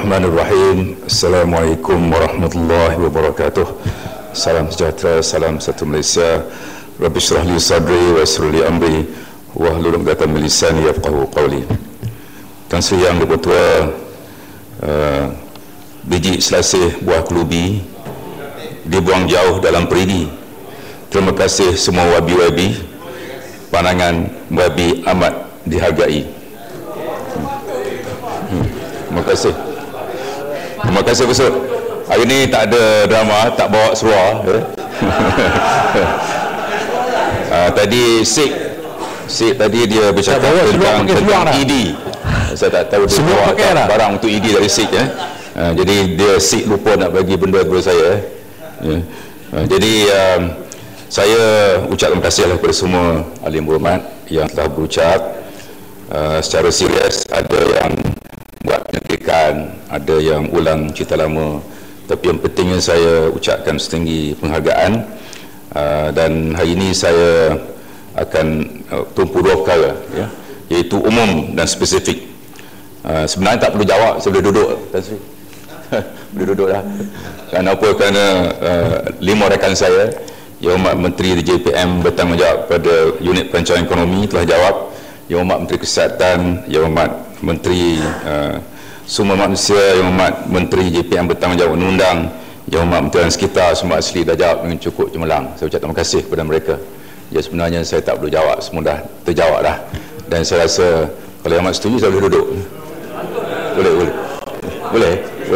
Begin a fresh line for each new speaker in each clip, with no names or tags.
Bismillahirrahmanirrahim. Assalamualaikum warahmatullahi wabarakatuh. Salam sejahtera, salam satu Malaysia. Rabbi shrah li sadri wa yassir li amri wahlul 'uqdatam min lisani yafqahu qawli. Tuan Sri Yang Dipertua, biji selasih buah kelubi dibuang jauh dalam peridi. Terima kasih semua wabi-wabi, pandangan wabi amat dihargai. Terima kasih. Terima kasih besar. Hari ini tak ada drama, tak bawa seluar. Tadi Sik tadi dia bercakap tentang ED. Saya tak tahu dia bawa barang untuk ED dari Sik. Jadi dia Sik lupa nak bagi benda kepada saya. Jadi saya ucap terima kasih kepada semua ahli berhormat yang telah berucap secara serius. Ada yang buat penyelidikan, ada yang ulang cerita lama, tapi yang pentingnya saya ucapkan setinggi penghargaan. Dan hari ini saya akan tumpu dua perkara, iaitu umum dan spesifik. Sebenarnya tak perlu jawab, saya boleh duduk, Tan Sri. Boleh duduk dah. Kenapa? Kerana 5 rakan saya, Yang Hormat Menteri JPM bertanggungjawab pada unit perancangan ekonomi telah jawab, Yang Hormat Menteri Kesihatan, Yang Hormat Menteri Sumber Manusia, Yang Hormat Menteri JPM bertanggungjawab undang-undang, Yang Hormat Menteri Sekitar, semua asli dah jawab dengan cukup cemerlang. Saya ucap terima kasih kepada mereka. Ya, sebenarnya saya tak perlu jawab, semua dah terjawab dah. Dan saya rasa kalau Yang Hormat setuju, saya boleh duduk. Boleh.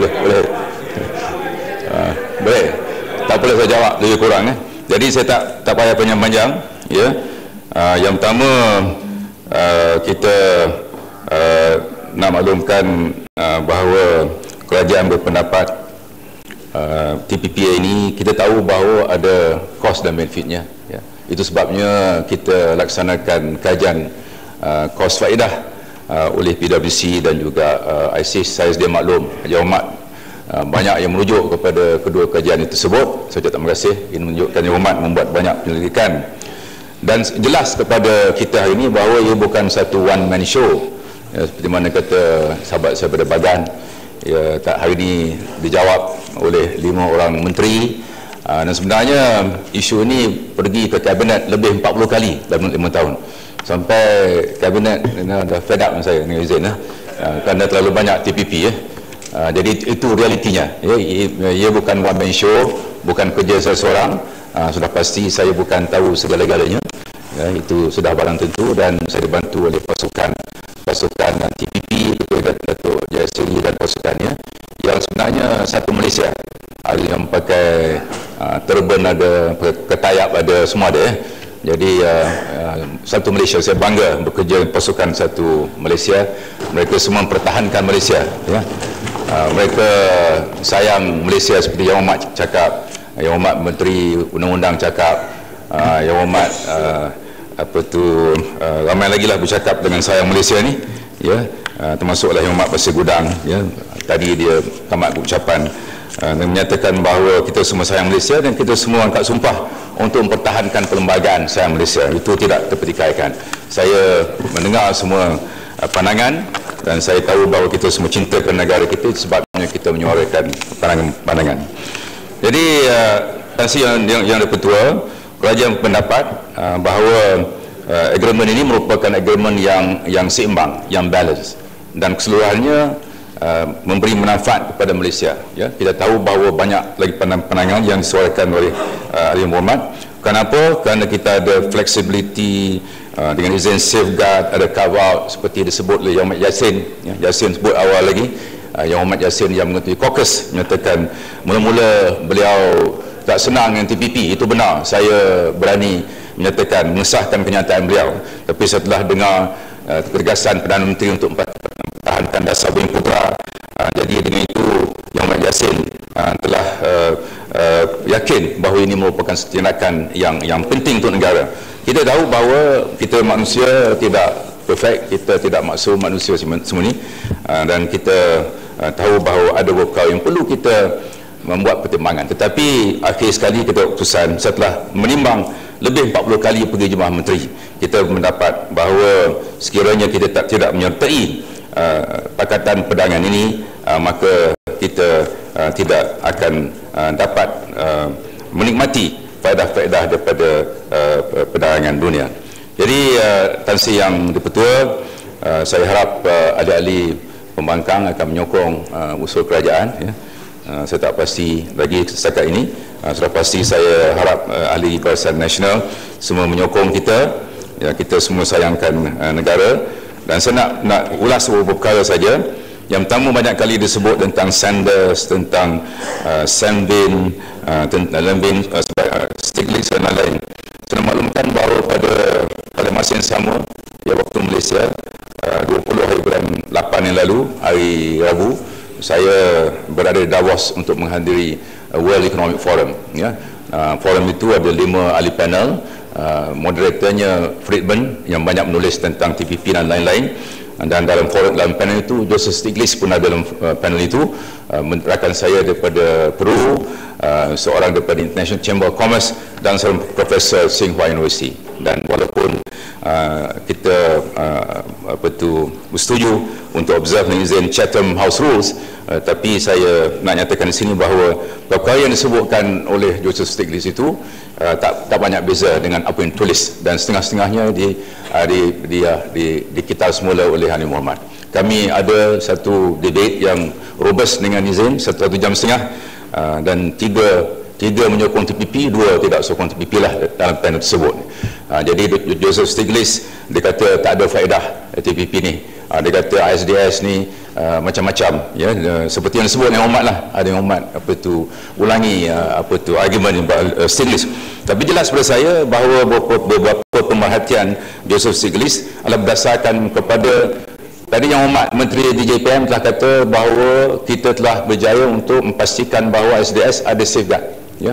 Boleh. Tak boleh saya jawab lebih kurang. Jadi saya tak payah panjang-panjang. Ya. Yang pertama, kita nak maklumkan bahawa kerajaan berpendapat TPPA ini, kita tahu bahawa ada kos dan benefitnya. Ya. Itu sebabnya kita laksanakan kajian kos faedah oleh PwC dan juga ISIS. Saya sedia maklum, Yang Hormat banyak yang merujuk kepada kedua kajian itu tersebut. Saya terima kasih. Ini menunjukkan Yang Hormat membuat banyak penyelidikan dan jelas kepada kita hari ini bahawa ia bukan satu one man show. Ya, seperti mana kata sahabat saya pada Bagan, ya, hari ini dijawab oleh 5 orang menteri. Dan sebenarnya isu ini pergi ke kabinet lebih 40 kali dalam 5 tahun. Sampai kabinet dah fed up dengan saya, dengan izin, kerana terlalu banyak TPP. Jadi itu realitinya. Ia bukan one man show, bukan kerja saya seorang. Sudah pasti saya bukan tahu segala-galanya. Itu sudah barang tentu, dan saya dibantu oleh pasukan TPP, Datuk Jayasiri dan pasukannya, yang sebenarnya satu Malaysia. Ada yang pakai turban, ada ketayap, ada semua ada. Jadi satu Malaysia. Saya bangga bekerja pasukan satu Malaysia. Mereka semua mempertahankan Malaysia. Mereka sayang Malaysia seperti Yang Hormat cakap, Yang Hormat Menteri Undang-Undang cakap, Yang Hormat ramai lagi lah bercakap dengan sayang Malaysia ni, ya, termasuklah Yang Hormat Pasir Gudang, ya, tadi dia tamat ucapan dan menyatakan bahawa kita semua sayang Malaysia dan kita semua angkat sumpah untuk mempertahankan perlembagaan sayang Malaysia. Itu tidak terpertikaikan. Saya mendengar semua pandangan dan saya tahu bahawa kita semua cintakan negara kita, sebabnya kita menyuarakan pandangan. Jadi yang Dipertua, kerajaan berpendapat bahawa agreement ini merupakan agreement yang seimbang, yang balance, dan keseluruhannya memberi manfaat kepada Malaysia. Ya, kita tahu bahawa banyak lagi pandangan yang disuarakan oleh ahli berhormat. Kenapa? Kerana kita ada flexibility dengan izin safeguard, ada cover out seperti disebut oleh Yang Hormat Yassin. Yassin sebut awal lagi, Yang Hormat Yassin yang mengetuai caucus menyatakan mula-mula beliau tak senang dengan TPP. Itu benar, saya berani menyatakan, mengesahkan kenyataan beliau. Tapi setelah dengar ketegasan Perdana Menteri untuk mempertahankan dasar Bumi Putra, jadi dengan itu Yang Hormat Yassin telah yakin bahawa ini merupakan tindakan yang penting untuk negara. Kita tahu bahawa kita manusia tidak perfect, kita tidak maksum manusia semua ni, dan kita tahu bahawa ada beberapa yang perlu kita membuat pertimbangan. Tetapi akhir sekali kita keputusan setelah menimbang lebih 40 kali pergi jemaah menteri, kita mendapat bahawa sekiranya kita tidak menyertai Pakatan Perdagangan ini, maka kita tidak akan dapat menikmati faedah-faedah daripada perdagangan dunia. Jadi Tan Sri Yang Dipertua, saya harap ahli-ahli pembangkang akan menyokong usul kerajaan. Saya tak pasti lagi setakat ini. Sudah pasti saya harap ahli Barisan Nasional semua menyokong kita. Kita semua sayangkan negara. Dan saya nak ulas beberapa perkara saja. Yang pertama, banyak kali disebut tentang Sanders, tentang Sandin, Lembin, Stiglitz dan lain-lain. Saya maklumkan bahawa pada masa yang sama, waktu Malaysia 20 hari bulan 8 yang lalu, hari Rabu, saya berada di Davos untuk menghadiri World Economic Forum. Forum itu ada 5 ahli panel, moderatornya Friedman yang banyak menulis tentang TPP dan lain-lain. Dan dalam panel itu, Joseph Stiglitz pun ada dalam panel itu, rakan saya daripada Peru, seorang daripada International Chamber of Commerce, dan seorang Profesor Tsinghua University. Dan walaupun kita bersetuju untuk observe dan izin Chatham House Rules, tapi saya nak nyatakan di sini bahawa perkara yang disebutkan oleh Joseph Stiglitz itu tak banyak beza dengan apa yang tulis, dan setengah-setengahnya dikita semula oleh Hani Muhammad. Kami ada satu debate yang robust dengan izin 1 jam setengah, dan tiga menyokong TPP, 2 tidak sokong TPP lah dalam panel tersebut. Jadi Joseph Stiglitz dia kata tak ada faedah TPP ni. Dia kata ISDS ni macam-macam, seperti yang disebut yang Umat lah, ada yang Umat ulangi argument Stiglitz. Tapi jelas pada saya bahawa beberapa pemerhatian Joseph Stiglitz adalah berdasarkan kepada tadi yang Umat Menteri DJPM telah kata bahawa kita telah berjaya untuk memastikan bahawa ISDS ada safeguard.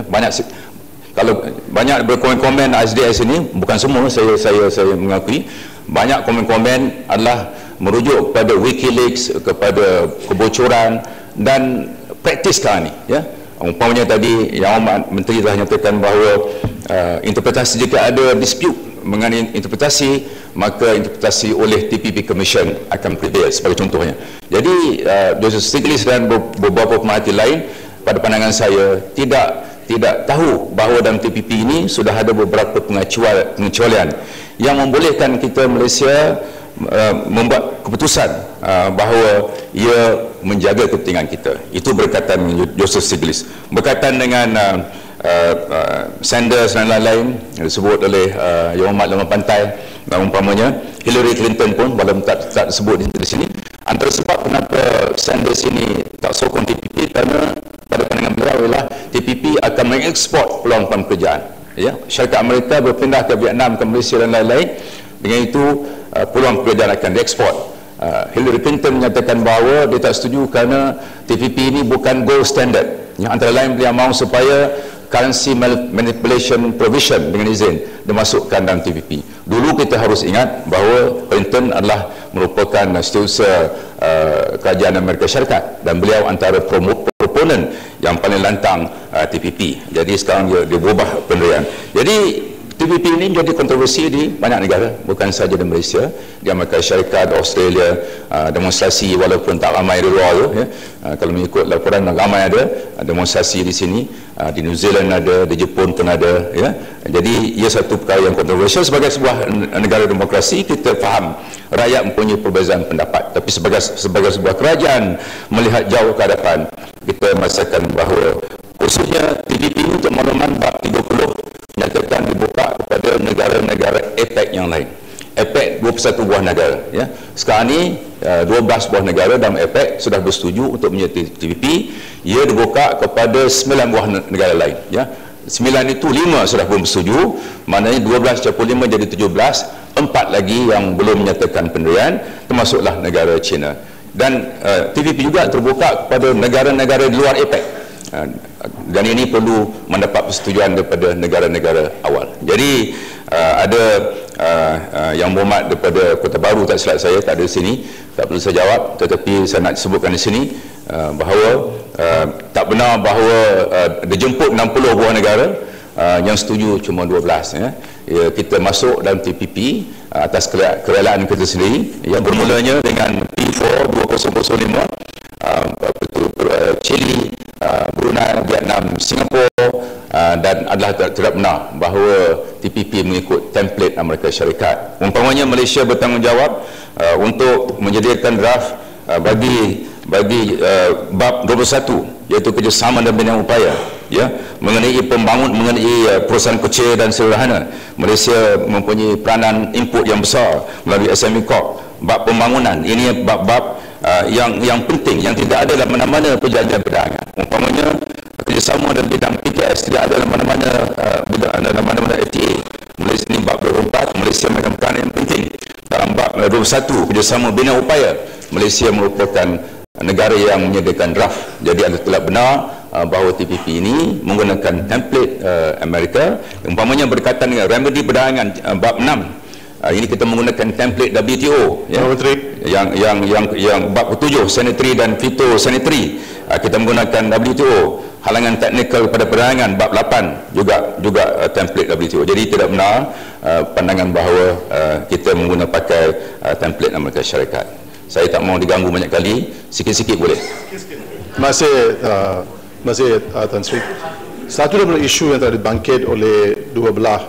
Kalau banyak berkomen-komen ISDS ini, bukan semua, saya mengakui banyak komen-komen adalah merujuk kepada WikiLeaks, kepada kebocoran dan praktis sekarang ni. Umpamanya tadi yang Menteri telah nyatakan bahawa interpretasi, jika ada dispute mengenai interpretasi, maka interpretasi oleh TPP Commission akan prevail, sebagai contohnya. Jadi Joseph Stiglitz dan beberapa pemerhati lain pada pandangan saya tidak tahu bahawa dalam TPP ini sudah ada beberapa pengecualian yang membolehkan kita Malaysia membuat keputusan bahawa ia menjaga kepentingan kita. Itu berkaitan Joseph Stiglitz. Berkaitan dengan Sanders dan lain-lain yang disebut oleh Yang Amat Lama Pantai dan umpamanya Hillary Clinton pun, walaupun tak disebut di sini. Antara sebab kenapa Sanders ini tak sokong TPP, kerana pada pandangan beliau adalah TPP akan mengeksport peluang pekerjaan. Syarikat Amerika berpindah ke Vietnam, ke Malaysia dan lain-lain. Dengan itu peluang pekerjaan akan dieksport. Hillary Clinton menyatakan bahawa dia tak setuju kerana TPP ini bukan gold standard. Antara lain beliau mahu supaya currency manipulation provision dengan izin dimasukkan dalam TPP. Dulu kita harus ingat bahawa Clinton adalah merupakan setiausaha kerajaan Amerika Syarikat, dan beliau antara proponen yang paling lantang TPP. Jadi sekarang dia berubah pendirian. Jadi TPP ini menjadi kontroversi di banyak negara, bukan saja di Malaysia, di Amerika Syarikat, Australia, demonstrasi walaupun tak ramai di luar tu. Kalau mengikut laporan, ramai ada demonstrasi di sini, di New Zealand ada, di Jepun pun ada. Jadi ia satu perkara yang kontroversial. Sebagai sebuah negara demokrasi, kita faham rakyat mempunyai perbezaan pendapat, tapi sebagai sebuah kerajaan melihat jauh ke hadapan, kita merasakan bahawa khususnya TPP ini, untuk makluman, bab 30 nyatakan dibuka kepada negara-negara APEC yang lain. APEC 21 buah negara. Sekarang ni 12 buah negara dalam APEC sudah bersetuju untuk menyertai TPP. Ia dibuka kepada 9 buah negara lain. 9 itu 5 sudah belum bersetuju, maknanya 12/5 jadi 17. 4 lagi yang belum menyatakan pendirian, termasuklah negara China. Dan TPP juga terbuka kepada negara-negara di luar APEC. Dan ini perlu mendapat persetujuan daripada negara-negara awal. Jadi ada yang berhormat daripada Kota Baru, tak silap saya, tak ada di sini, tak perlu saya jawab, tetapi saya nak sebutkan di sini bahawa tak benar bahawa dijemput 60 buah negara, yang setuju cuma 12. Kita masuk dalam TPP atas kerelaan kita sendiri, yang bermulanya dengan P4 2005. Chile, Brunei, Vietnam, Singapura, dan adalah tidak benar bahawa TPP mengikut template Amerika Syarikat. Umpamanya Malaysia bertanggungjawab untuk menyediakan draft bagi bab 21, iaitu kerjasama dan bina upaya, ya, mengenai perusahaan kecil dan sederhana. Malaysia mempunyai peranan input yang besar melalui SME Corp. Bab pembangunan ini bab-bab yang penting, yang tidak ada dalam mana-mana perjanjian perdagangan. Umpamanya kerjasama dalam bidang PKS tidak ada dalam mana-mana FTA. Malaysia ini bab 24, Malaysia memegang peranan yang penting. Dalam bab 21, kerjasama bina upaya, Malaysia merupakan negara yang menyediakan draft. Jadi anda telah benar bahawa TPP ini menggunakan template Amerika. Umpamanya berkaitan dengan remedi perdagangan bab 6, ini kita menggunakan template WTO, ya, yang bab 7 sanitary dan phytosanitary, kita menggunakan WTO. Halangan teknikal pada perdagangan bab 8 juga template WTO. Jadi tidak benar pandangan bahawa kita menggunakan pakai template Amerika Syarikat. Saya tak mau diganggu banyak kali, sikit-sikit boleh.
Terima kasih Tan Sri. Satu daripada isu yang telah dibangkit oleh dua belah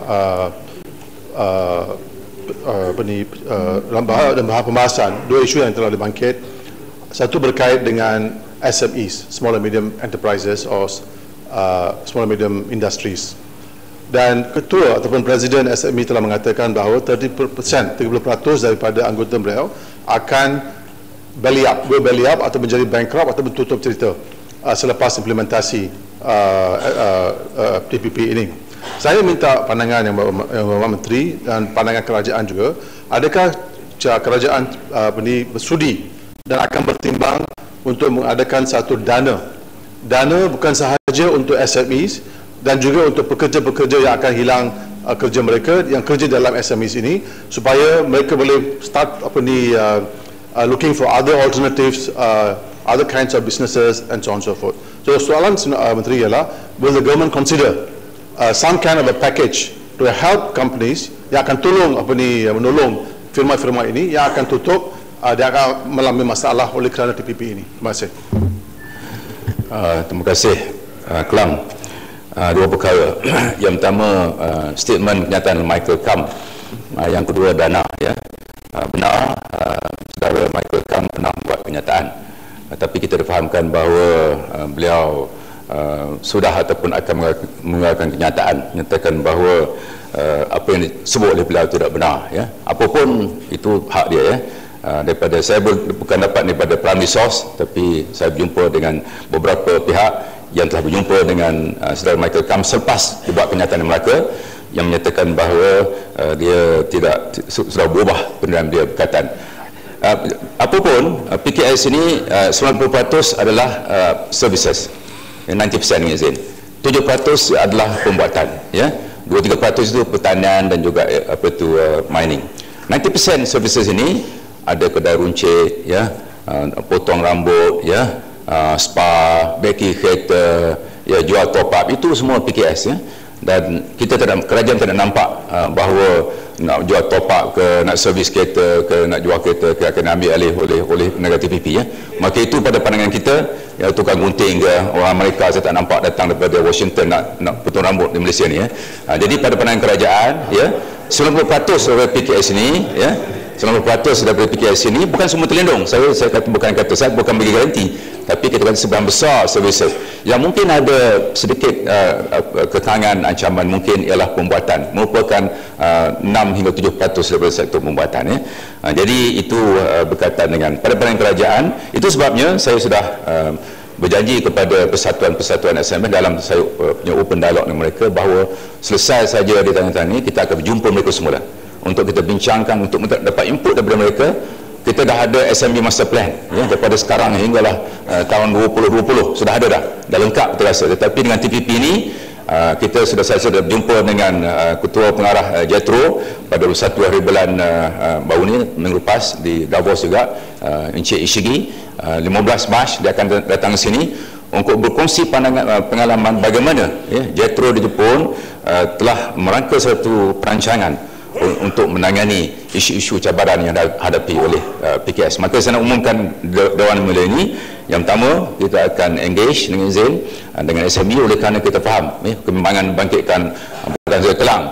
dalam pembahasan, dua isu yang telah dibangkit. Satu berkait dengan SMEs, Small and Medium Enterprises, or Small and Medium Industries. Dan ketua ataupun presiden SME telah mengatakan bahawa 30% daripada anggota beliau akan belly up atau menjadi bankrupt atau tutup cerita selepas implementasi TPP ini. Saya minta pandangan yang Bapak Menteri dan pandangan kerajaan juga. Adakah kerajaan bersudi dan akan bertimbang untuk mengadakan satu dana bukan sahaja untuk SMEs dan juga untuk pekerja-pekerja yang akan hilang kerja mereka yang kerja dalam SMEs ini, supaya mereka boleh start looking for other alternatives, other kinds of businesses and so on and so forth. So soalan Menteri ialah, will the government consider some kind of a package to help companies yang akan menolong firma-firma ini yang akan tutup, dia akan mengalami masalah oleh kerana TPP ini. Terima kasih.
Terima kasih Kelang. Dua perkara. Yang pertama, statement kenyataan Michael Kam. Yang kedua, dana, ya. Benar, saudara Michael Kam pernah buat kenyataan, tapi kita difahamkan bahawa beliau sudah ataupun akan mengeluarkan kenyataan menyatakan bahawa apa yang disebut oleh beliau tidak benar, ya. Apapun itu hak dia, ya. Daripada saya bukan dapat daripada primary source, tapi saya berjumpa dengan beberapa pihak yang telah berjumpa dengan saudara Michael Kam selepas dibuat kenyataan Melaka, yang menyatakan bahawa dia sudah berubah penilaian dia berkaitan. Apapun PKS ini 90% adalah services, 90% izin, 7% adalah pembuatan, ya. 2-3% itu pertanian dan juga mining. 90% services ini ada kedai runcit, ya, potong rambut, ya, spa, beki kereta, ya, jual top up, itu semua PKS, ya. Dan kerajaan tidak nampak bahawa nak jual top up ke, nak servis kereta ke, nak jual kereta ke akan ambil alih oleh negara TPP, ya. Maka itu pada pandangan kita, ya, tukang gunting ke orang Amerika saya tak nampak datang daripada Washington nak potong rambut di Malaysia ni, ya. Jadi pada pandangan kerajaan, ya, 90% dari PKS ini, ya, 90% daripada PKS ini bukan semua terlindung. Saya bukan bagi garanti, tapi kita kata sebahagian besar services yang mungkin ada sedikit kekangan ancaman, mungkin ialah pembuatan, merupakan 6 hingga 7% daripada sektor pembuatan, ya. Jadi itu berkaitan dengan pada pandangan kerajaan. Itu sebabnya saya sudah berjanji kepada persatuan-persatuan SME dalam saya punya open dialog dengan mereka bahawa selesai saja di tangan-tangan ini kita akan berjumpa mereka semula untuk kita bincangkan, untuk dapat input daripada mereka. Kita dah ada SME Master Plan, ya, daripada sekarang hinggalah tahun 2020 sudah ada dah lengkap kita rasa. Tetapi dengan TPP ini saya sudah berjumpa dengan Ketua Pengarah Jetro pada 1 hari bulan baru ni, minggu lepas di Davos juga, Encik Ishigi. 15 Mac dia akan datang ke sini untuk berkongsi pengalaman bagaimana, ya, Jetro di Jepun telah merangka satu perancangan untuk menangani isu-isu cabaran yang dihadapi oleh PKS. Maka saya nak umumkan Dewan Mulia ini, yang pertama kita akan engage dengan Zain dengan SME oleh kerana kita faham kembangan bangkitkan Perdana Kelang,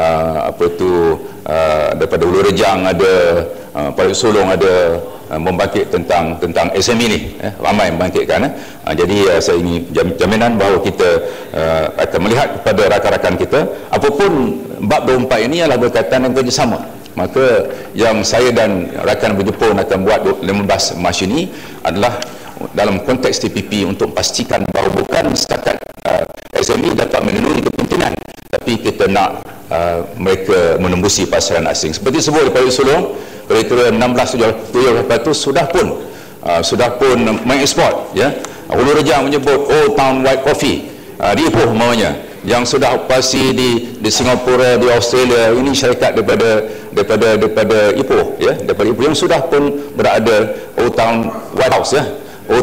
daripada Hulu Rejang ada, Parit Solong ada, membangkit tentang SME ni, ramai membangkitkan. Jadi saya ingin jaminan bahawa kita akan melihat kepada rakan-rakan kita, apapun bab 24 ini adalah berkaitan dengan kerjasama. Maka yang saya dan rakan berjemput akan buat 15 Mac ini adalah dalam konteks TPP untuk pastikan bahawa bukan setakat SME dapat memenuhi kepentingan, tapi kita nak mereka menembusi pasaran asing. Seperti sebut oleh Parit Solong, kira-kira 16-17% sudah pun mengeksport, ya. Hulu Rejang menyebut Old Town White Coffee di Ipoh umpamanya, yang sudah operasi di Singapura, di Australia. Ini syarikat daripada Ipoh, ya, daripada Ipoh yang sudah pun berada Old Town White House, ya. Old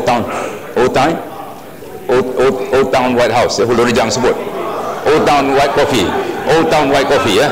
Town White House, ya, Hulu Rejang sebut Old Town White Coffee, ya.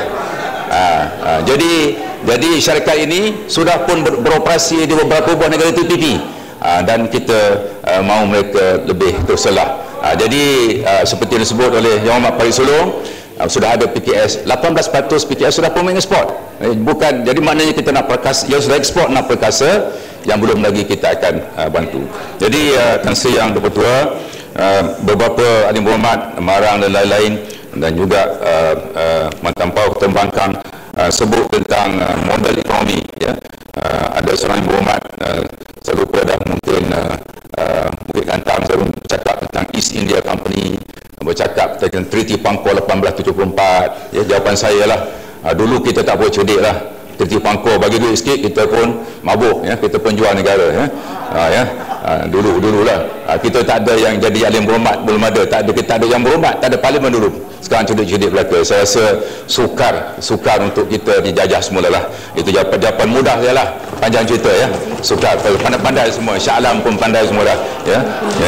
Jadi syarikat ini sudah pun beroperasi di beberapa buah negara TPP, dan kita mahu mereka lebih terselah. Jadi seperti yang disebut oleh Yang Amat Parit Solong, sudah ada PKS, 18% PKS sudah pun mengeksport. Bukan, jadi maknanya kita nak perkasa, yang sudah ekspor nak perkasa, yang belum lagi kita akan bantu. Jadi Tan Sri Yang Dipertua, beberapa ahli berhormat, Marang dan lain-lain, dan juga Mantan Pau Ketua Bangkang sebut tentang model ekonomi, ya. Ada seorang yang berhormat, saya lupa dah, mungkin Kantang, saya bercakap tentang East India Company, bercakap tentang Treaty Pangkor 1874, ya. Jawapan saya lah, dulu kita tak boleh cerdik lah. Treaty Pangkor bagi duit sikit, kita pun mabuk, ya. Kita pun jual negara, ya. Dululah kita tak ada yang jadi alim berhormat, belum ada, kita ada yang berhormat, tak ada parlimen dulu. Sekarang cerdik belaka. Saya rasa sukar untuk kita dijajah semula lah. Itu jawapan mudah je lah, panjang cerita, ya. Sukar, pandai-pandai semua, Syah Alam pun pandai semua dah, ya.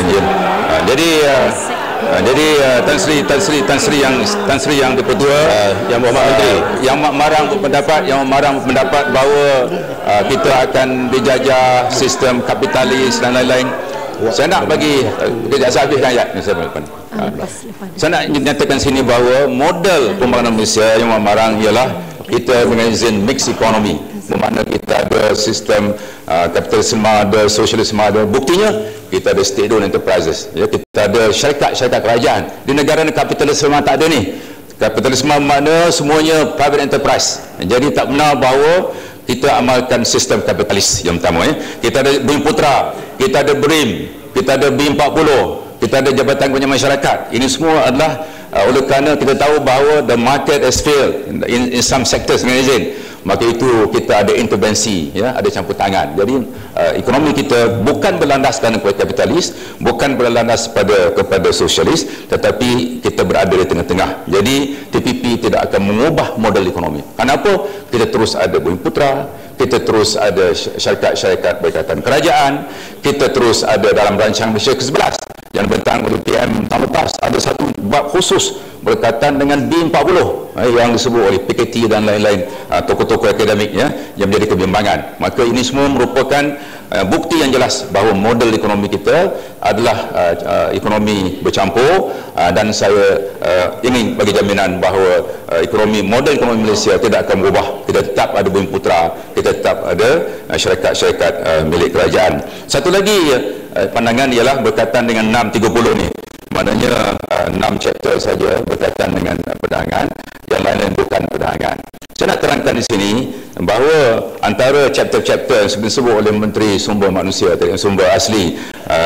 Jadi Tan Sri Yang Dipertua, Yang Berhormat Menteri, Yang Marang berpendapat bahawa kita akan dijajah sistem kapitalis dan lain-lain. Saya nak bagi kejap saya habiskan ayat ni, saya nak nyatakan sini bahawa model pembangunan Malaysia yang Marang ialah kita mengizin mixed economy, bermakna kita ada sistem kapitalisme, ada sosialisme, ada. Buktinya kita ada state owned enterprises, ya. Kita ada syarikat kerajaan. Di negara kapitalisme tak ada ni. Kapitalisme makna semuanya private enterprise. Jadi tak benar bahawa kita amalkan sistem kapitalis yang pertama, ya. Kita ada Bumiputera, kita ada BRIM, kita ada B40, kita ada Jabatan Kebanyakan Masyarakat. Ini semua adalah oleh kerana kita tahu bahawa the market has failed in some sectors, dengan izin, maka itu kita ada intervensi, ya, ada campur tangan. Jadi ekonomi kita bukan berlandaskan kepada kapitalis, bukan berlandas kepada sosialis, tetapi kita berada di tengah-tengah. Jadi TPP tidak akan mengubah model ekonomi. Kenapa? Kita terus ada Bumiputera, kita terus ada syarikat-syarikat berkaitan kerajaan, kita terus ada dalam rancangan Malaysia ke-11 yang dibentang oleh PM tahun lepas, ada satu bab khusus berkaitan dengan B40 yang disebut oleh PKT dan lain-lain, tokoh-tokoh akademik, ya, yang menjadi kebimbangan. Maka ini semua merupakan bukti yang jelas bahawa model ekonomi kita adalah ekonomi bercampur, dan saya ingin bagi jaminan bahawa model ekonomi Malaysia tidak akan berubah. Kita tetap ada Bumiputera, kita tetap ada syarikat-syarikat milik kerajaan. Satu lagi pandangan ialah berkaitan dengan 630 ni, maknanya 6 chapter saja berkaitan dengan perdagangan, yang lain-lain bukan perdagangan. Saya nak terangkan di sini bahawa antara chapter-chapter yang disebut oleh Menteri Sumber Manusia, sumber asli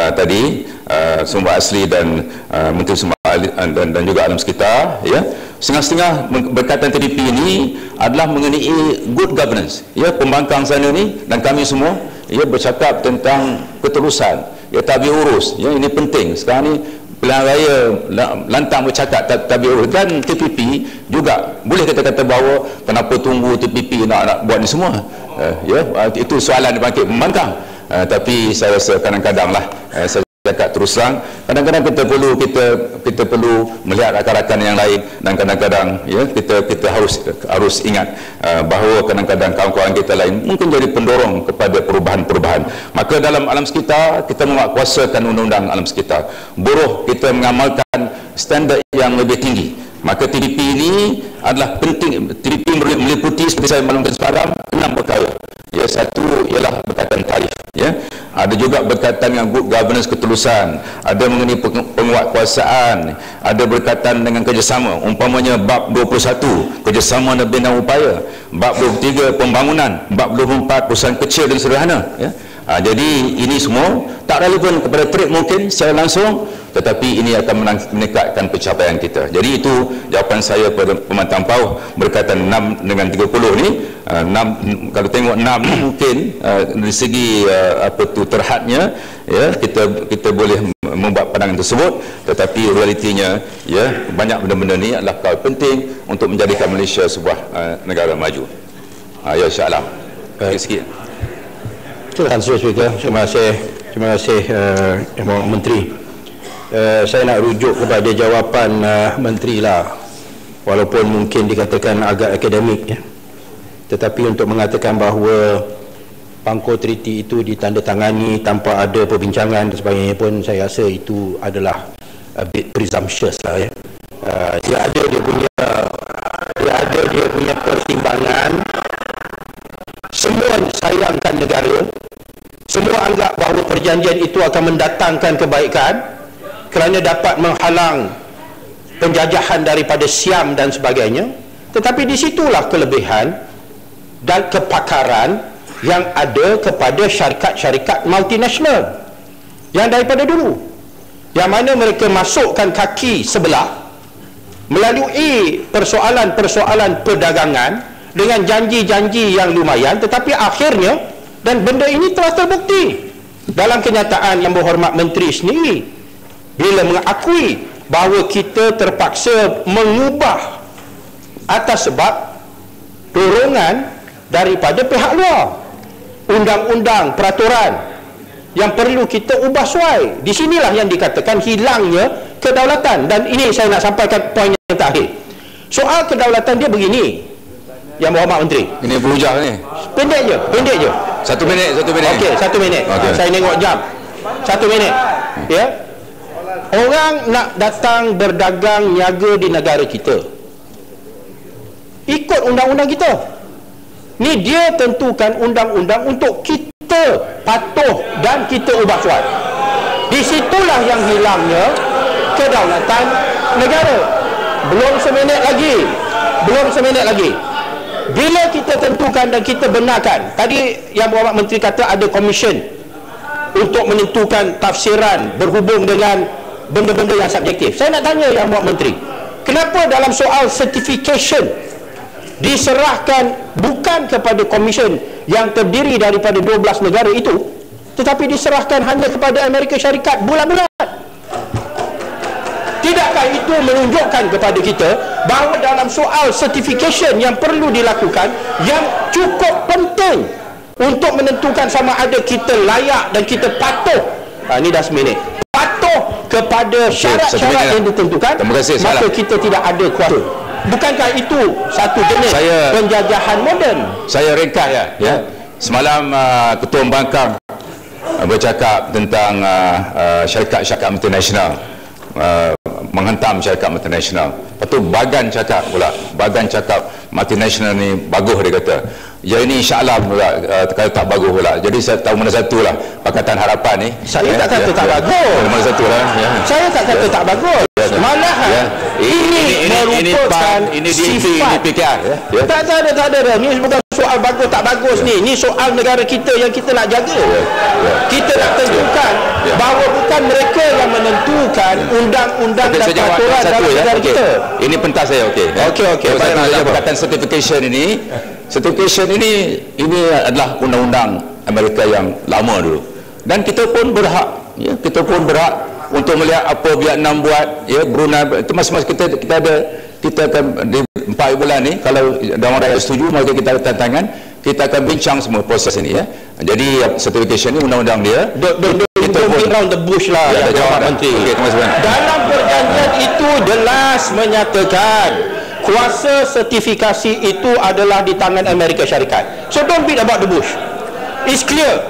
sumber asli dan Menteri Sumber dan juga alam sekitar, ya, setengah-setengah berkaitan TPP ini adalah mengenai good governance, ya. Pembangkang sana ni dan kami semua, ya, bercakap tentang keterusan, ya, tabir urus, ya, ini penting. Sekarang ni pilihan raya lantang bercakap tabir urus, dan TPP juga boleh kita kata bahawa kenapa tunggu TPP nak buat ni semua, ya, itu soalan dibangkit pembangkang. Tapi saya rasa kadang-kadang lah saya cakap terus terang, kadang-kadang kita perlu melihat rakan-rakan yang lain, dan kadang-kadang ya kita harus ingat bahawa kadang-kadang kawan-kawan kita lain mungkin jadi pendorong kepada perubahan-perubahan. Maka dalam alam sekitar kita menguatkuasakan undang-undang alam sekitar. Buruh kita mengamalkan standard yang lebih tinggi. Maka TDP ini adalah penting. TDP meliputi, seperti saya maklumkan semalam, 6 perkara. Ya, satu ialah berkaitan tarif. Ya, ada juga berkaitan dengan good governance, ketulusan, ada mengenai penguatkuasaan, ada berkaitan dengan kerjasama. Umpamanya bab 21 kerjasama dan bina upaya, bab 23 pembangunan, bab 24 perusahaan kecil dan sederhana. Ya. Jadi ini semua tak relevan kepada trade mungkin secara langsung, tetapi ini akan meningkatkan pencapaian kita. Jadi itu jawapan saya pada pemantang PAUH berkaitan 6 dengan 30 ni. 6, kalau tengok 6 ni mungkin dari segi terhadnya, ya, kita boleh membuat pandangan tersebut, tetapi realitinya ya banyak benda-benda ni adalah perkara penting untuk menjadikan Malaysia sebuah negara maju. Ya, insya-Allah. Sikit.
Terima kasih. Terima kasih Yang Berhormat Menteri. Saya nak rujuk kepada jawapan Menteri lah, walaupun mungkin dikatakan agak akademik, ya. Tetapi untuk mengatakan bahawa Pangko Treaty itu ditandatangani tanpa ada perbincangan dan sebagainya pun, saya rasa itu adalah a bit presumptuous lah, ya. Dia ada dia punya pertimbangan. Semua sayangkan negara, semua anggap bahawa perjanjian itu akan mendatangkan kebaikan kerana dapat menghalang penjajahan daripada Siam dan sebagainya. Tetapi di situlah kelebihan dan kepakaran yang ada kepada syarikat-syarikat multinasional yang daripada dulu, yang mana mereka masukkan kaki sebelah melalui persoalan-persoalan perdagangan dengan janji-janji yang lumayan, tetapi akhirnya, dan benda ini telah terbukti dalam kenyataan Yang Berhormat Menteri sendiri bila mengakui bahawa kita terpaksa mengubah atas sebab dorongan daripada pihak luar, undang-undang, peraturan yang perlu kita ubah suai. Di sinilah yang dikatakan hilangnya kedaulatan. Dan ini saya nak sampaikan poin yang terakhir. Soal kedaulatan dia begini, Yang Berhormat Menteri. Ini
berhujah ni.
Pendek je.
1 minit.
Okey, 1 minit. Okay. Saya tengok jam. 1 minit. Ya. Orang nak datang berdagang niaga di negara kita, ikut undang-undang kita. Ni dia tentukan undang-undang untuk kita patuh dan kita ubah suai. Di situlah yang hilangnya kedaulatan negara. Belum seminit lagi. Bila kita tentukan dan kita benarkan, tadi Yang Berhormat Menteri kata ada komisen untuk menentukan tafsiran berhubung dengan benda-benda yang subjektif. Saya nak tanya Yang Berhormat Menteri, kenapa dalam soal certification diserahkan bukan kepada komisen yang terdiri daripada 12 negara itu, tetapi diserahkan hanya kepada Amerika Syarikat bulan-bulan? Tidakkah itu menunjukkan kepada kita bahawa dalam soal certification yang perlu dilakukan, yang cukup penting untuk menentukan sama ada kita layak dan kita patuh, ini dah seminit, patuh kepada syarat-syarat yang ditentukan, maka kita tidak ada kuasa. Bukankah itu satu jenis penjajahan moden? Saya ringkas ya.
Semalam Ketua Pembangkang bercakap tentang syarikat-syarikat multinasional, menghentam syarikat multinasional. Lepas tu Bagan cakap multinasional ni bagus, dia kata. Ya, ini insya-Allah pula kalau tak bagus pula. Jadi saya tahu mana satu lah Pakatan Harapan ni.
Saya tak kata tak bagus.
Mana satu lah.
Saya tak kata tak bagus. Malahan ini merupakan sifat
PKR.
Tak ada. Ni bukan soal bagus tak bagus ni. Ni soal negara kita yang kita nak jaga. Kita nak tentukan bahawa bukan mereka yang menentukan undang-undang dan peraturan dalam negara kita.
Ini pentas saya. Okey. Perkataan certification ini adalah undang-undang Amerika yang lama dulu, dan kita pun berhak untuk melihat apa Vietnam buat, ya, Brunei itu masing-masing kita akan di 4 bulan ni, kalau orang rakyat setuju maka kita tanda tangan, kita akan bincang semua proses ini, ya. Jadi certification ni undang-undang dia. kita
don't
pun
beat round the bush lah
ya,
yang
jawab
Menteri.
okay, terima kasih banyak.
Dalam perjanjian itu jelas menyatakan kuasa sertifikasi itu adalah di tangan Amerika Syarikat. So don't beat about the bush. It's clear.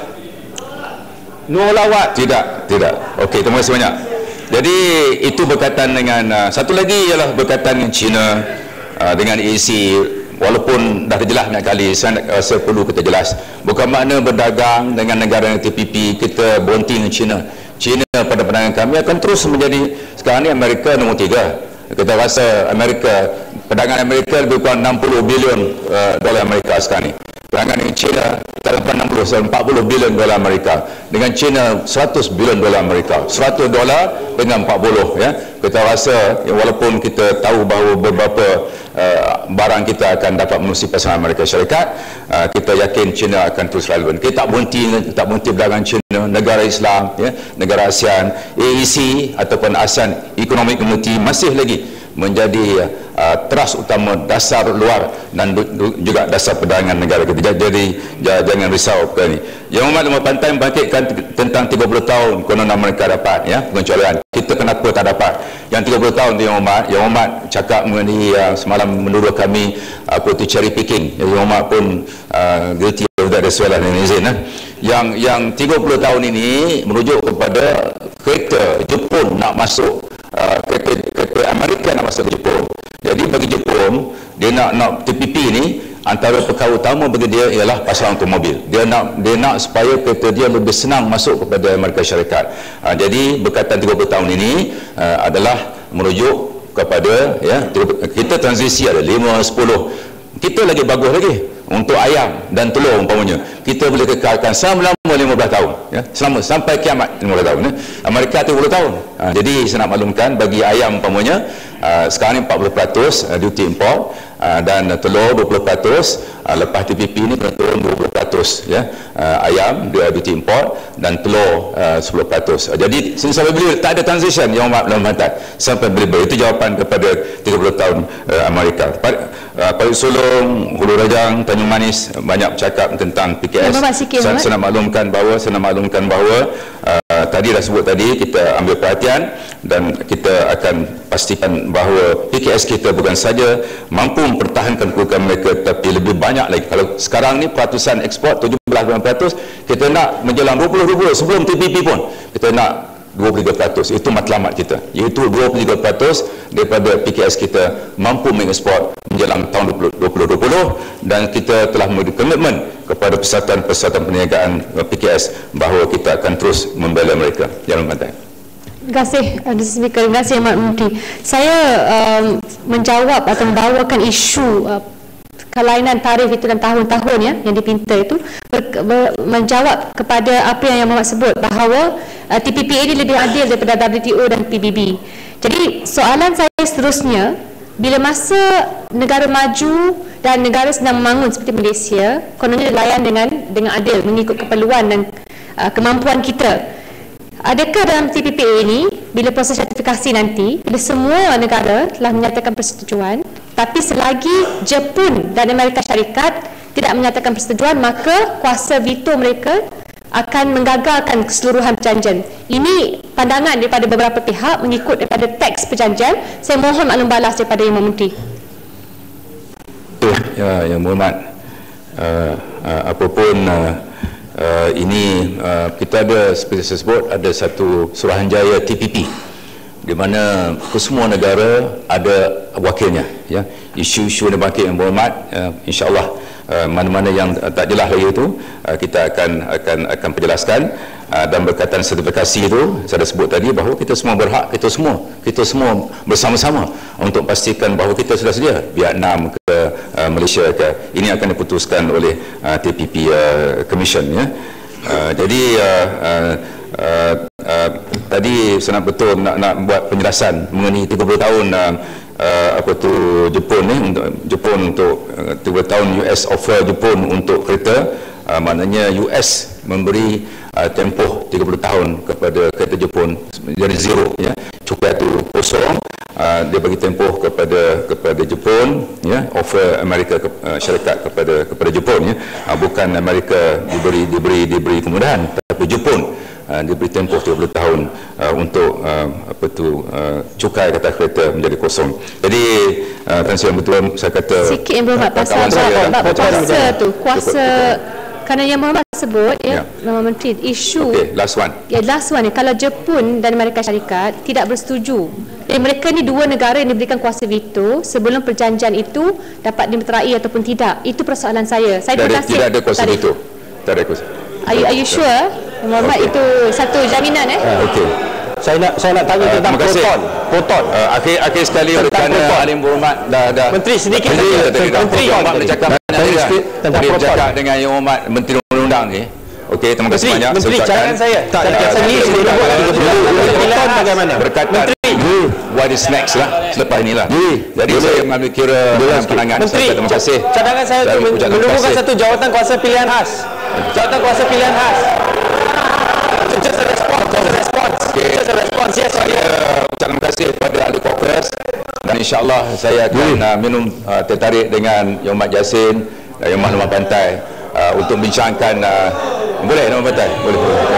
No lawat.
Tidak. Okey, terima kasih banyak. Jadi itu berkaitan dengan satu lagi ialah berkaitan dengan China dengan EAC. Walaupun dah terjelas banyak kali, saya perlu kita jelas. Bukan makna berdagang dengan negara TPP kita berhenti dengan China. China pada pandangan kami akan terus menjadi, sekarang ni Amerika nombor 3. Kita rasa perdagangan Amerika lebih kurang 60 bilion dolar Amerika sekarang ni. Perdagangan dengan China tak lepas 40 bilion dolar Amerika. Dengan China 100 bilion dolar Amerika. 100 dolar dengan 40 ya. Kita rasa walaupun kita tahu bahawa beberapa barang kita akan dapat menerusi pasaran Amerika Syarikat, kita yakin China akan terus relevan. Kita tak berhenti berdagang China, negara Islam ya, negara ASEAN, AEC ataupun ASEAN Economic Community masih lagi menjadi teras utama dasar luar dan juga dasar perdagangan negara kita. Jadi jangan risau ke ni. Yang Hormat Lembah Pantai membangkitkan tentang 30 tahun konon mereka dapat ya pengecualian. Kita kenapa tak dapat? Yang 30 tahun tu Yang Hormat cakap mengenai semalam menuduh kami apa tu cherry picking. Yang Hormat pun guilty of that as well dengan izin Yang 30 tahun ini merujuk kepada kereta Jepun nak masuk kereta Amerika nak masuk ke Jepun. Jadi bagi Jepun, dia nak TPP ni antara perkara utama bagi dia ialah pasaran automobil. Dia nak supaya kereta dia lebih senang masuk kepada Amerika Syarikat. Jadi berkaitan 30 tahun ini adalah merujuk kepada ya kita transisi ada 5, 10. Kita lagi bagus lagi untuk ayam dan telur umpamanya. Kita boleh kekalkan selama 15 tahun ya, selama sampai kiamat 15 tahun ya. Amerika 30 tahun. Jadi saya nak maklumkan bagi ayam umpamanya sekarang ni 40% duty import dan telur 20%, lepas TPP ni kena turun 20% ya. Ayam dia duty import dan telur 10%. Jadi sampai beli tak ada transition Yang Hormat Lembah Pantai sampai beli. Itu jawapan kepada 30 tahun Amerika. Parit Sulong, Hulu Rajang, Tanjung Manis banyak bercakap tentang PKS. Saya nak maklumkan bahawa tadi dah sebut tadi, kita ambil perhatian dan kita akan pastikan bahawa PKS kita bukan saja mampu mempertahankan kedudukan mereka, tapi lebih banyak lagi. Kalau sekarang ni peratusan ekspor 17%, kita nak menjelang 20 sebelum TPP pun kita nak 23%. Itu matlamat kita, iaitu 23% daripada PKS kita mampu mengekspor menjelang tahun 2020, dan kita telah memberi komitmen kepada persatuan perniagaan PKS bahawa kita akan terus membela mereka. Jangan pantai.
Terima kasih, Speaker. Terima kasih, Ahmad Menteri. Saya menjawab atau membawakan isu kelainan tarif itu dan tahun-tahun ya yang dipinta itu, menjawab kepada apa yang Muhammad sebut bahawa TPP ini lebih adil daripada WTO dan PBB. Jadi soalan saya seterusnya, bila masa negara maju dan negara sedang membangun seperti Malaysia, kononnya layan dengan adil mengikut keperluan dan kemampuan kita. Adakah dalam TPP ini, bila proses sertifikasi nanti, bila semua negara telah menyatakan persetujuan, tapi selagi Jepun dan Amerika Syarikat tidak menyatakan persetujuan, maka kuasa veto mereka akan menggagalkan keseluruhan perjanjian. Ini pandangan daripada beberapa pihak mengikut daripada teks perjanjian. Saya mohon maklum balas daripada Yang Menteri.
Ya, Yang Berhormat, apapun ini kita ada, seperti saya sebut, ada satu Suruhanjaya TPP di mana kesemua negara ada wakilnya ya. Isu-isu yang bangkit Yang Berhormat, insya-Allah mana-mana yang tak jelas lagi itu kita akan penjelaskan. Dan berkaitan sertifikasi itu, saya dah sebut tadi bahawa kita semua berhak, kita semua bersama-sama untuk pastikan bahawa kita sudah sedia, Vietnam ke Malaysia ke, ini akan diputuskan oleh TPP Commission ya. Jadi tadi saya nak betul nak buat penjelasan mengenai 30 tahun apa tu Jepun ni, untuk Jepun untuk 30 tahun US offer Jepun untuk kereta, maknanya US memberi tempoh 30 tahun kepada kereta Jepun dari zero ya, cukai itu kosong, dia bagi tempoh kepada Jepun ya, offer Amerika syarikat kepada Jepun ya, bukan Amerika diberi kemudahan, tapi Jepun diberi tempoh 30 tahun untuk cukai kata kereta menjadi kosong. Jadi Tan Sri betul saya kata
sikit yang berhormat pasal kuasa tu, kuasa kerana Yang Berhormat sebut Menteri, isu
last one
kalau Jepun dan Amerika Syarikat tidak bersetuju, mereka ni dua negara yang diberikan kuasa veto sebelum perjanjian itu dapat dimeterai ataupun tidak. Itu persoalan saya. Terima kasih.
Tidak ada kuasa veto. Tak ada kuasa.
Are you sure? Yang Berhormat itu satu jaminan
Okey.
Saya nak tanya tentang proton.
Akhir sekali kerana Alim Berhormat dah
Menteri sedikit
Menteri Yang Berhormat bercakap tentang bercakap dengan Yang Berhormat Menteri Undang-Undang ni. Okey, terima kasih banyak.
Menteri, cadangan saya. Pilihan bagaimana?
Berkaitan what is next lah selepas inilah. Jadi saya mengambil kira pandangan.
Menteri,
terima kasih.
cadangan saya untuk menumbuhkan satu jawatan kuasa pilihan khas. Jawatan kuasa pilihan khas. Just a response. Just a response. Yes,
saya ucapkan terima kasih kepada ahli Kongres dan insyaAllah saya akan minum tertarik dengan Yang Berhormat Yassin dan Yang Berhormat Lembah Pantai untuk bincangkan boleh Lembah Pantai? Boleh.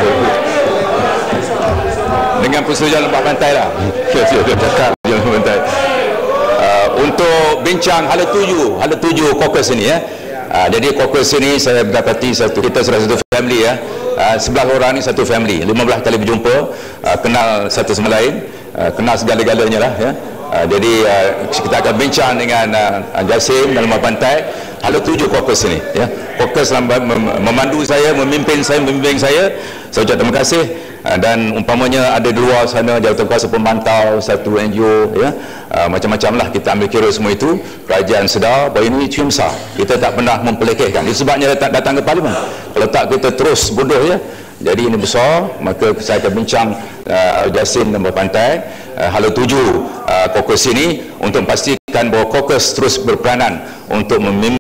Dengan persetujuan Lembah Pantai lah. Cakap Lembah Pantai. Untuk bincang hala tuju Kongres ini jadi Kongres ini saya dapati kita sudah satu family 11 orang ni satu family, 15 kali berjumpa, kenal satu sama lain, kenal segala-galanya lah jadi kita akan bincang dengan Jasim dan Lembah Pantai hala tuju Kongres ini Kongres memandu saya, membimbing saya. Saya ucap terima kasih dan umpamanya ada di luar sana jawatan kuasa pemantau satu NGO macam-macam lah, kita ambil kira semua itu. Kerajaan sedar bahawa ini isu besar, kita tak pernah mempelekehkan. Itu sebabnya datang ke Parlimen. Kalau tak kita terus bodoh jadi ini besar, maka saya akan bincang Jasim dan Lembah Pantai hala tuju Kongres ini untuk memastikan bahawa Kongres terus berperanan untuk